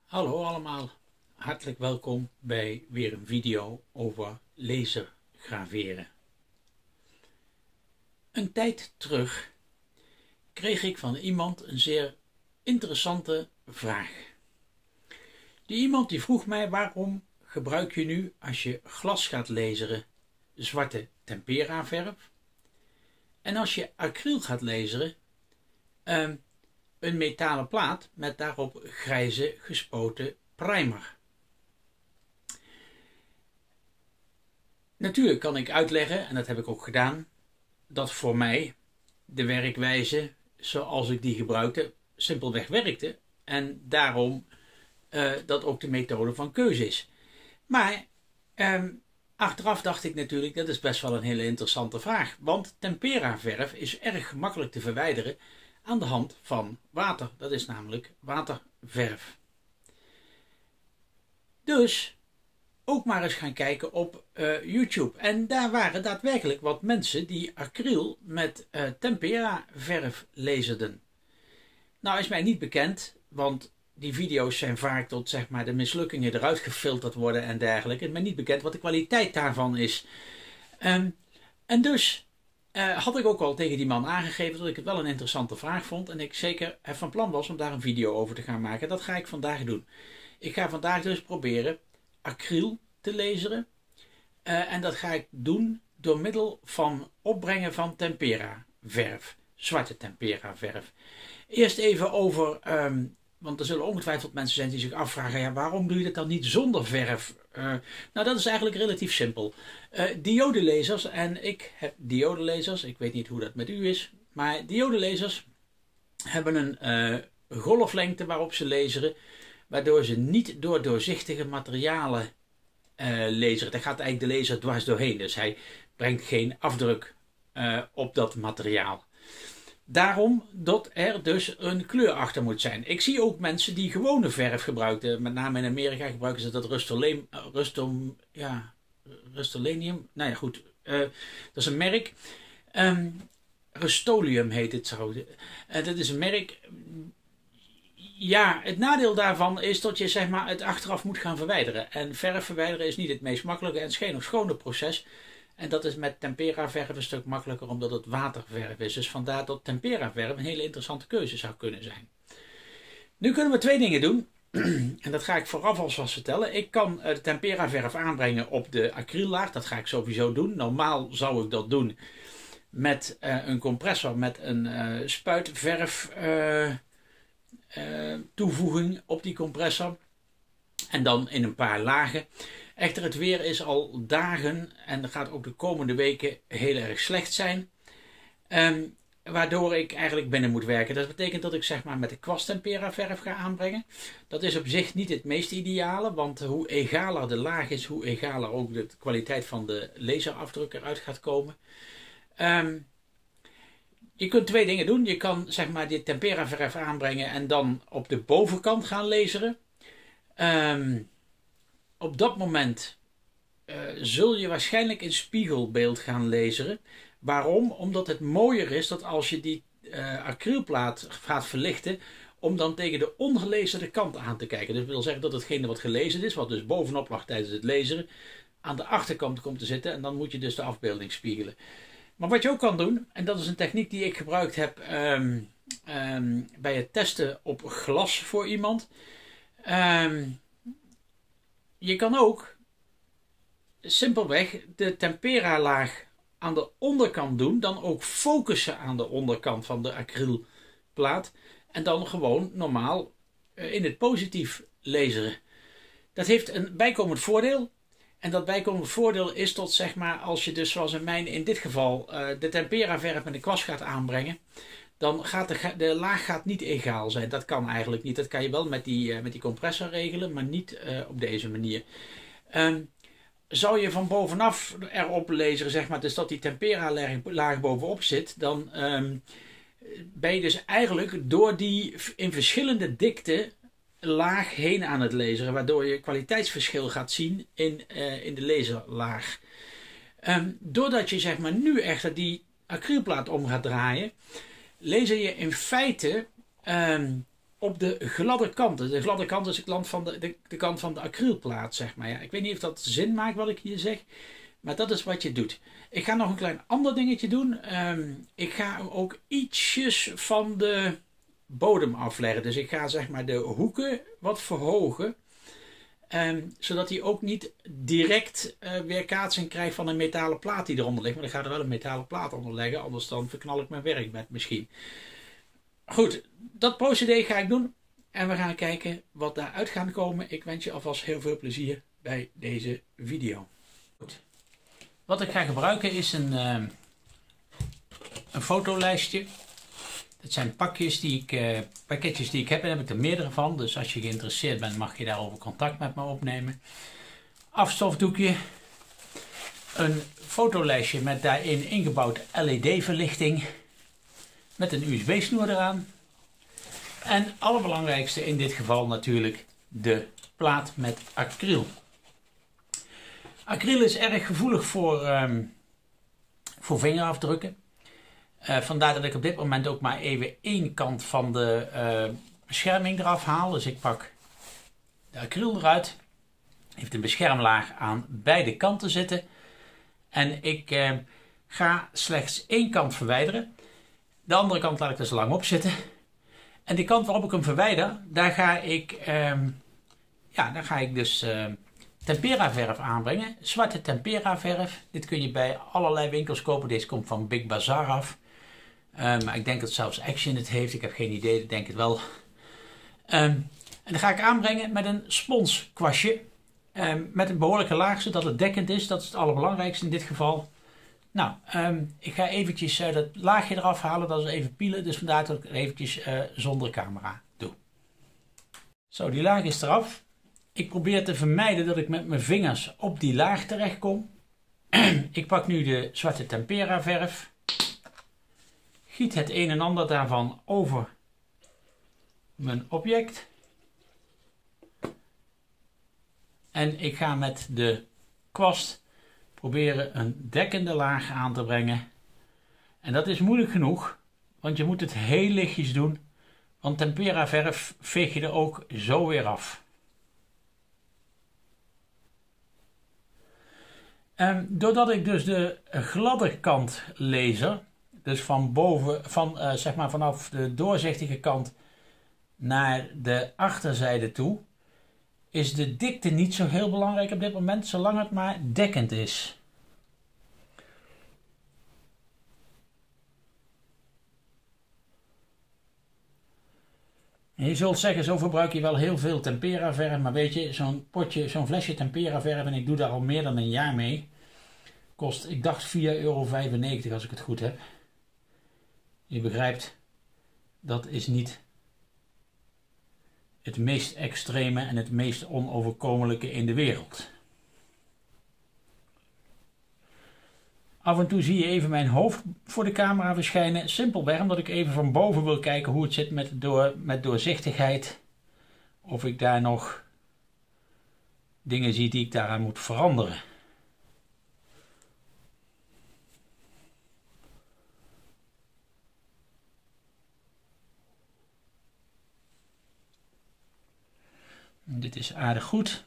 Hallo allemaal, hartelijk welkom bij weer een video over lasergraveren. Een tijd terug kreeg ik van iemand een zeer interessante vraag. Die iemand die vroeg mij: waarom gebruik je nu, als je glas gaat laseren, zwarte tempera verf, en als je acryl gaat laseren een metalen plaat met daarop grijze gespoten primer. Natuurlijk kan ik uitleggen, en dat heb ik ook gedaan, dat voor mij de werkwijze zoals ik die gebruikte simpelweg werkte en daarom dat ook de methode van keuze is. Maar achteraf dacht ik natuurlijk, dat is best wel een hele interessante vraag, want tempera verf is erg gemakkelijk te verwijderen aan de hand van water. Dat is namelijk waterverf. Dus ook maar eens gaan kijken op YouTube. En daar waren daadwerkelijk wat mensen die acryl met tempera verf laserden. Nou is mij niet bekend, want die video's zijn vaak tot zeg maar de mislukkingen eruit gefilterd worden en dergelijke. Het is mij niet bekend wat de kwaliteit daarvan is. En dus had ik ook al tegen die man aangegeven dat ik het wel een interessante vraag vond en ik zeker van plan was om daar een video over te gaan maken. Dat ga ik vandaag doen. Ik ga vandaag dus proberen acryl te laseren en dat ga ik doen door middel van opbrengen van tempera verf, zwarte tempera verf. Eerst even over, want er zullen ongetwijfeld mensen zijn die zich afvragen, ja, waarom doe je dat dan niet zonder verf? Nou, dat is eigenlijk relatief simpel. Diodelasers, en ik heb diodelasers, ik weet niet hoe dat met u is, maar diodelasers hebben een golflengte waarop ze laseren, waardoor ze niet door doorzichtige materialen laseren. Daar gaat eigenlijk de laser dwars doorheen, dus hij brengt geen afdruk op dat materiaal. Daarom dat er dus een kleur achter moet zijn. Ik zie ook mensen die gewone verf gebruiken. Met name in Amerika gebruiken ze dat Rust-Oleum. Nou ja, goed. Dat is een merk. Rust-Oleum heet het zo. Dat is een merk. Ja, het nadeel daarvan is dat je zeg maar het achteraf moet gaan verwijderen. En verf verwijderen is niet het meest makkelijke en het is geen schone proces. En dat is met tempera verf een stuk makkelijker omdat het waterverf is. Dus vandaar dat tempera verf een hele interessante keuze zou kunnen zijn. Nu kunnen we twee dingen doen. En dat ga ik vooraf alvast vertellen. Ik kan de tempera verf aanbrengen op de acryllaag. Dat ga ik sowieso doen. Normaal zou ik dat doen met een compressor met een spuitverf toevoeging op die compressor. En dan in een paar lagen. Echter, het weer is al dagen en dat gaat ook de komende weken heel erg slecht zijn. Waardoor ik eigenlijk binnen moet werken. Dat betekent dat ik zeg maar met de kwast tempera verf ga aanbrengen. Dat is op zich niet het meest ideale, want hoe egaler de laag is, hoe egaler ook de kwaliteit van de laserafdruk eruit gaat komen. Je kunt twee dingen doen. Je kan zeg maar die tempera verf aanbrengen en dan op de bovenkant gaan laseren. Op dat moment zul je waarschijnlijk in spiegelbeeld gaan laseren. Waarom? Omdat het mooier is dat als je die acrylplaat gaat verlichten, om dan tegen de ongelazerde kant aan te kijken. Dus dat wil zeggen dat hetgene wat gelezen is, wat dus bovenop lag tijdens het laseren, aan de achterkant komt te zitten en dan moet je dus de afbeelding spiegelen. Maar wat je ook kan doen, en dat is een techniek die ik gebruikt heb bij het testen op glas voor iemand. Je kan ook simpelweg de tempera laag aan de onderkant doen, dan ook focussen aan de onderkant van de acrylplaat en dan gewoon normaal in het positief laseren. Dat heeft een bijkomend voordeel en dat bijkomend voordeel is tot zeg maar als je dus zoals in dit geval de tempera verf met de kwast gaat aanbrengen, dan gaat de laag gaat niet egaal zijn. Dat kan eigenlijk niet. Dat kan je wel met die compressor regelen, maar niet op deze manier. Zou je van bovenaf erop laseren, zeg maar, dus dat die tempera laag bovenop zit, dan ben je dus eigenlijk door die in verschillende dikte laag heen aan het laseren, waardoor je kwaliteitsverschil gaat zien in de laserlaag. Doordat je zeg maar nu echter die acrylplaat om gaat draaien, laser je in feite op de gladde kanten. De gladde kant is de kant van de acrylplaat, zeg maar. Ja, ik weet niet of dat zin maakt wat ik hier zeg, maar dat is wat je doet. Ik ga nog een klein ander dingetje doen. Ik ga ook ietsjes van de bodem afleggen. Dus ik ga zeg maar de hoeken wat verhogen. Zodat hij ook niet direct weerkaatsing krijgt van een metalen plaat die eronder ligt. Maar dan gaat er wel een metalen plaat onder leggen. Anders dan verknal ik mijn werkbed misschien. Goed, dat procedé ga ik doen. En we gaan kijken wat daaruit gaat komen. Ik wens je alvast heel veel plezier bij deze video. Goed. Wat ik ga gebruiken is een fotolijstje. Dat zijn pakketjes die ik heb en daar heb ik er meerdere van. Dus als je geïnteresseerd bent mag je daarover contact met me opnemen. Afstofdoekje. Een fotolijstje met daarin ingebouwd LED verlichting. Met een USB snoer eraan. En het allerbelangrijkste in dit geval natuurlijk de plaat met acryl. Acryl is erg gevoelig voor vingerafdrukken. Vandaar dat ik op dit moment ook maar even één kant van de bescherming eraf haal. Dus ik pak de acryl eruit. Heeft een beschermlaag aan beide kanten zitten. En ik ga slechts één kant verwijderen. De andere kant laat ik dus lang op zitten. En die kant waarop ik hem verwijder, daar ga ik dus tempera verf aanbrengen. Zwarte tempera verf. Dit kun je bij allerlei winkels kopen. Deze komt van Big Bazaar af. Maar ik denk dat zelfs Action het heeft. Ik heb geen idee, ik denk het wel. En dan ga ik aanbrengen met een sponskwastje. Met een behoorlijke laag, zodat het dekkend is. Dat is het allerbelangrijkste in dit geval. Nou, ik ga eventjes dat laagje eraf halen. Dat is even pielen. Dus vandaar dat ik het eventjes zonder camera doe. Zo, die laag is eraf. Ik probeer te vermijden dat ik met mijn vingers op die laag terecht kom. Ik pak nu de zwarte tempera verf. Giet het een en ander daarvan over mijn object. En ik ga met de kwast proberen een dekkende laag aan te brengen. En dat is moeilijk genoeg, want je moet het heel lichtjes doen. Want tempera verf veeg je er ook zo weer af. Doordat ik dus de gladde kant laser, dus van boven, zeg maar vanaf de doorzichtige kant naar de achterzijde toe, is de dikte niet zo heel belangrijk op dit moment, zolang het maar dekkend is. En je zult zeggen, zo verbruik je wel heel veel tempera verf, maar weet je, zo'n flesje tempera verf, en ik doe daar al meer dan een jaar mee, kost, ik dacht, €4,95 als ik het goed heb. Je begrijpt, dat is niet het meest extreme en het meest onoverkomelijke in de wereld. Af en toe zie je even mijn hoofd voor de camera verschijnen. Simpelweg omdat ik even van boven wil kijken hoe het zit met doorzichtigheid. Of ik daar nog dingen zie die ik daaraan moet veranderen. Dit is aardig goed.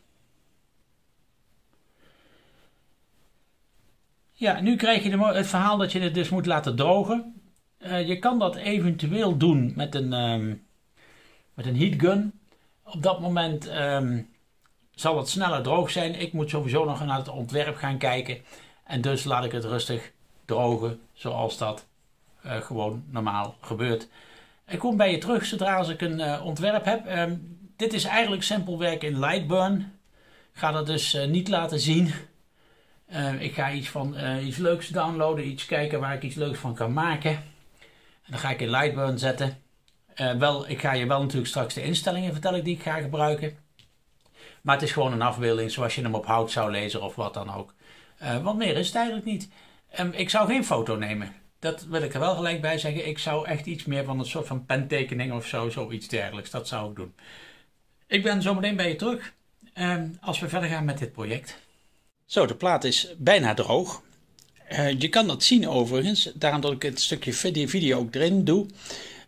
Ja, nu krijg je het verhaal dat je het dus moet laten drogen. Je kan dat eventueel doen met een heatgun. Op dat moment zal het sneller droog zijn. Ik moet sowieso nog naar het ontwerp gaan kijken. En dus laat ik het rustig drogen zoals dat gewoon normaal gebeurt. Ik kom bij je terug zodra als ik een ontwerp heb. Dit is eigenlijk simpel werk in Lightburn. Ik ga dat dus niet laten zien. Ik ga iets leuks downloaden, iets kijken waar ik iets leuks van kan maken. En dan ga ik in Lightburn zetten. Ik ga je wel natuurlijk straks de instellingen vertellen die ik ga gebruiken. Maar het is gewoon een afbeelding zoals je hem op hout zou lezen of wat dan ook. Want meer is het eigenlijk niet. Ik zou geen foto nemen. Dat wil ik er wel gelijk bij zeggen. Ik zou echt iets meer van een soort van pentekening of zo, zoiets dergelijks. Dat zou ik doen. Ik ben zo meteen bij je terug als we verder gaan met dit project. Zo, de plaat is bijna droog. Je kan dat zien overigens, daarom dat ik het stukje video ook erin doe.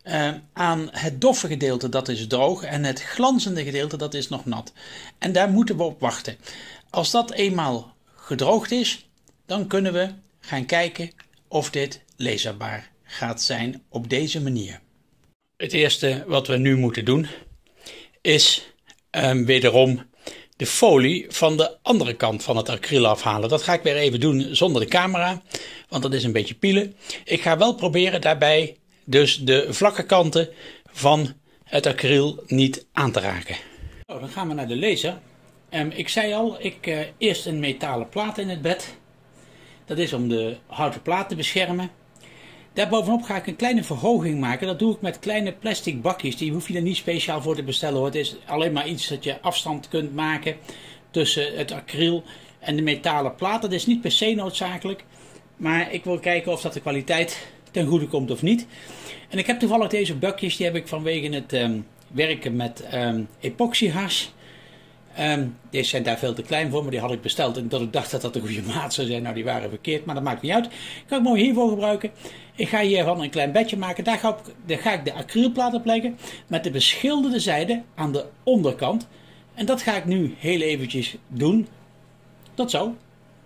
aan het doffe gedeelte, dat is droog, en het glanzende gedeelte, dat is nog nat. En daar moeten we op wachten. Als dat eenmaal gedroogd is, dan kunnen we gaan kijken of dit leesbaar gaat zijn op deze manier. Het eerste wat we nu moeten doen is wederom de folie van de andere kant van het acryl afhalen. Dat ga ik weer even doen zonder de camera, want dat is een beetje pielen. Ik ga wel proberen daarbij dus de vlakke kanten van het acryl niet aan te raken. Dan gaan we naar de laser. Ik zei al, eerst een metalen plaat in het bed. Dat is om de houten plaat te beschermen. Daarbovenop ga ik een kleine verhoging maken. Dat doe ik met kleine plastic bakjes. Die hoef je er niet speciaal voor te bestellen hoor. Het is alleen maar iets dat je afstand kunt maken tussen het acryl en de metalen plaat. Dat is niet per se noodzakelijk. Maar ik wil kijken of dat de kwaliteit ten goede komt of niet. En ik heb toevallig deze bakjes. Die heb ik vanwege het werken met epoxyhars. Deze zijn daar veel te klein voor, maar die had ik besteld. En dat ik dacht dat dat de goede maat zou zijn. Nou, die waren verkeerd, maar dat maakt niet uit. Ik kan het mooi hiervoor gebruiken. Ik ga hiervan een klein bedje maken. Daar ga ik de acrylplaat op leggen. Met de beschilderde zijde aan de onderkant. En dat ga ik nu heel eventjes doen. Tot zo.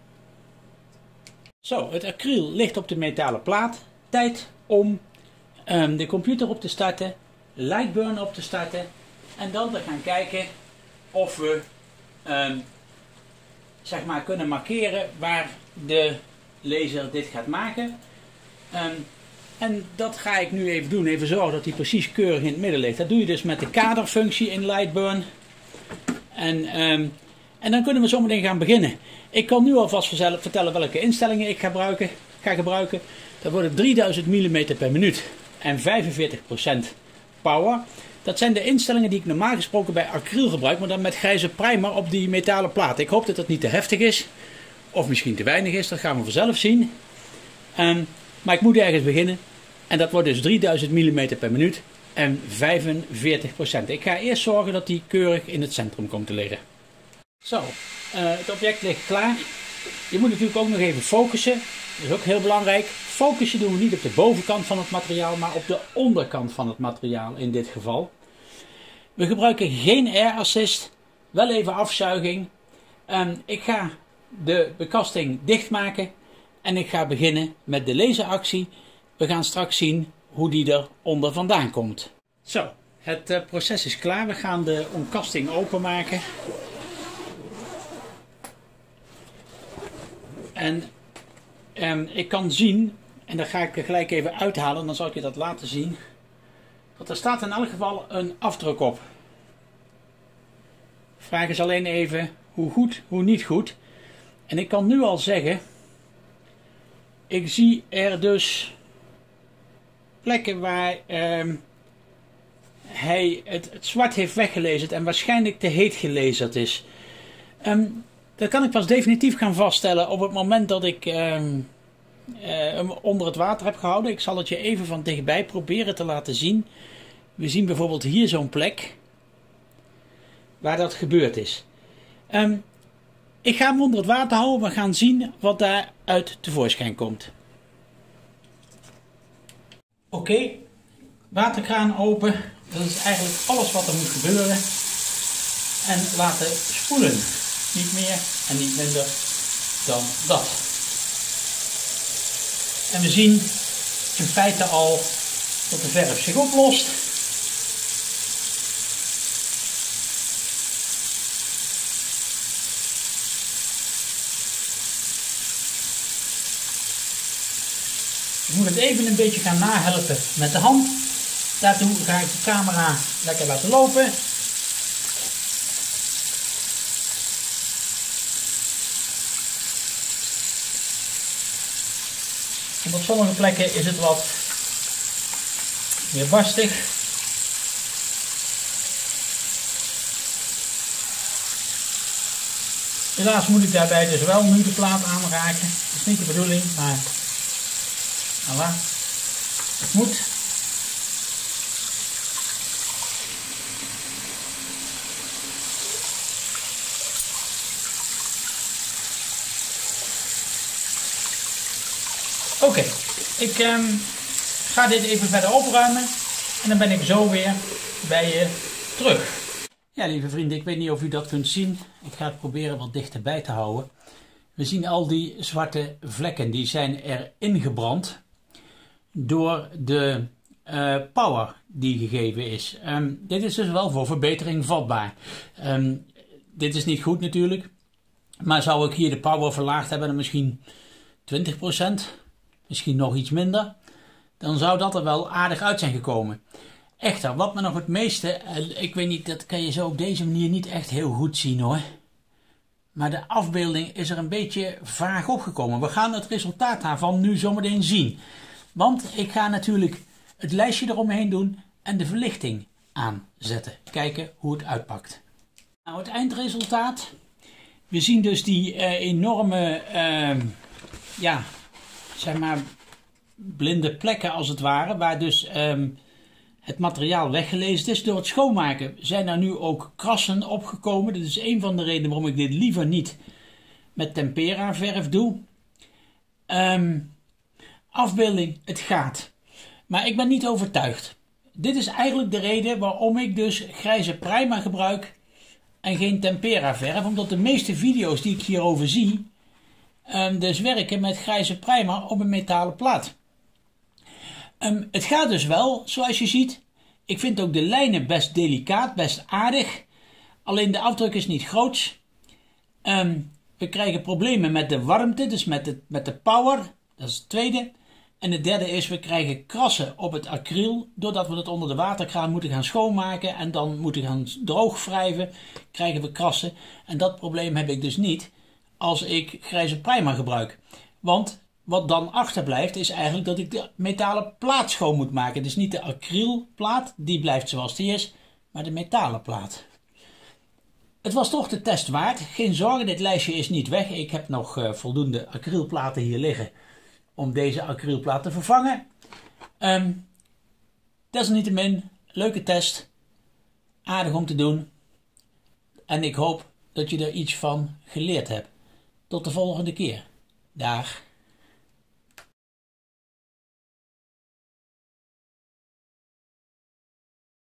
Zo, het acryl ligt op de metalen plaat. Tijd om de computer op te starten. Lightburn op te starten. En dan te gaan kijken of we zeg maar kunnen markeren waar de laser dit gaat maken. En dat ga ik nu even doen. Even zorgen dat hij precies keurig in het midden ligt. Dat doe je dus met de kaderfunctie in Lightburn. En dan kunnen we zometeen gaan beginnen. Ik kan nu alvast vertellen welke instellingen ik ga gebruiken. Dat wordt 3000 mm per minuut en 45% power. Dat zijn de instellingen die ik normaal gesproken bij acryl gebruik, maar dan met grijze primer op die metalen plaat. Ik hoop dat het niet te heftig is, of misschien te weinig is, dat gaan we vanzelf zien. Maar ik moet ergens beginnen en dat wordt dus 3000 mm per minuut en 45%. Ik ga eerst zorgen dat die keurig in het centrum komt te liggen. Zo, het object ligt klaar. Je moet natuurlijk ook nog even focussen, dat is ook heel belangrijk. Focussen doen we niet op de bovenkant van het materiaal, maar op de onderkant van het materiaal in dit geval. We gebruiken geen air assist, wel even afzuiging. Ik ga de bekasting dichtmaken en ik ga beginnen met de laseractie. We gaan straks zien hoe die er onder vandaan komt. Zo, het proces is klaar. We gaan de omkasting openmaken. En ik kan zien, en daar ga ik er gelijk even uithalen, dan zal ik je dat laten zien. Want er staat in elk geval een afdruk op. Vraag is alleen even hoe goed, hoe niet goed. En ik kan nu al zeggen, ik zie er dus plekken waar hij het zwart heeft weggelezen en waarschijnlijk te heet gelezerd is. Dat kan ik pas definitief gaan vaststellen op het moment dat ik hem onder het water heb gehouden. Ik zal het je even van dichtbij proberen te laten zien. We zien bijvoorbeeld hier zo'n plek waar dat gebeurd is. Ik ga hem onder het water houden. We gaan zien wat daaruit tevoorschijn komt. Oké, waterkraan open. Dat is eigenlijk alles wat er moet gebeuren. En laten spoelen. Niet meer en niet minder dan dat. En we zien in feite al dat de verf zich oplost. Je moet het even een beetje gaan nahelpen met de hand. Daartoe ga ik de camera lekker laten lopen. En op sommige plekken is het wat meer barstig. Helaas moet ik daarbij dus wel nu de plaat aanraken. Dat is niet de bedoeling, maar voilà, het moet. Oké, ik ga dit even verder opruimen En dan ben ik zo weer bij je terug. Ja, lieve vrienden, ik weet niet of u dat kunt zien. Ik ga het proberen wat dichterbij te houden. We zien al die zwarte vlekken, die zijn erin gebrand door de power die gegeven is. Dit is dus wel voor verbetering vatbaar. Dit is niet goed natuurlijk, maar zou ik hier de power verlaagd hebben, dan misschien 20%, misschien nog iets minder, dan zou dat er wel aardig uit zijn gekomen. Echter, wat me nog het meeste, ik weet niet, dat kan je zo op deze manier niet echt heel goed zien hoor. Maar de afbeelding is er een beetje vaag opgekomen. We gaan het resultaat daarvan nu zometeen zien. Want ik ga natuurlijk het lijstje eromheen doen en de verlichting aanzetten. Kijken hoe het uitpakt. Nou, het eindresultaat. We zien dus die enorme, ja, zeg maar, blinde plekken als het ware. Waar dus het materiaal weggelezen is. Door het schoonmaken zijn er nu ook krassen opgekomen. Dat is een van de redenen waarom ik dit liever niet met tempera verf doe. Afbeelding, het gaat. Maar ik ben niet overtuigd. Dit is eigenlijk de reden waarom ik dus grijze primer gebruik en geen tempera verf. Omdat de meeste video's die ik hierover zie, dus werken met grijze primer op een metalen plaat. Het gaat dus wel, zoals je ziet. Ik vind ook de lijnen best delicaat, best aardig. Alleen de afdruk is niet groots. We krijgen problemen met de warmte, dus met de power. Dat is het tweede. En het derde is, we krijgen krassen op het acryl. Doordat we het onder de waterkraan moeten gaan schoonmaken en dan moeten gaan droogwrijven, krijgen we krassen. En dat probleem heb ik dus niet als ik grijze primer gebruik. Want wat dan achterblijft is eigenlijk dat ik de metalen plaat schoon moet maken. Dus niet de acrylplaat, die blijft zoals die is, maar de metalen plaat. Het was toch de test waard. Geen zorgen, dit lijstje is niet weg. Ik heb nog voldoende acrylplaten hier liggen om deze acrylplaat te vervangen. Desalniettemin, leuke test. Aardig om te doen. En ik hoop dat je er iets van geleerd hebt. Tot de volgende keer. Dag.